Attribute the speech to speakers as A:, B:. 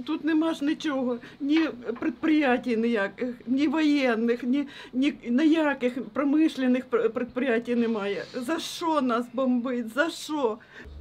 A: тут нема ж нічого, ні підприємств ніяких, ні воєнних, ні ніяких промишлених підприємств немає. За що нас бомбить? За що?